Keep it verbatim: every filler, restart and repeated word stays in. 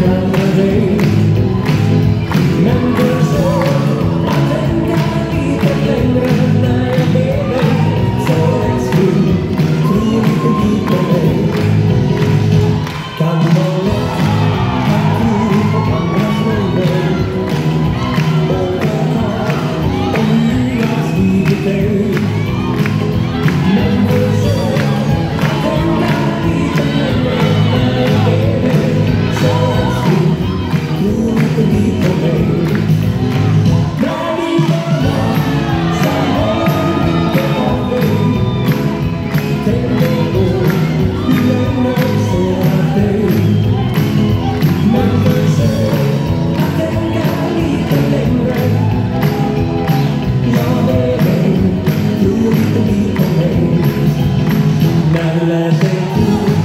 kalla dig. Men det är så att tänka lite längre när jag ber dig. För en stund, tro lite lite på mig. Kan det vara lätt att tro på andras lögner? Och det tar om hur jag skrivit dig. Men det är så att tänka lite längre när jag ber dig. För en stund, tro lite lite på mig. När vi börjar samman mycket av dig. Tänk dig då hur länge ser jag dig. Men försök att tänka lite längre. Jag ber dig, tro lite lite på mig. När du lär dig tro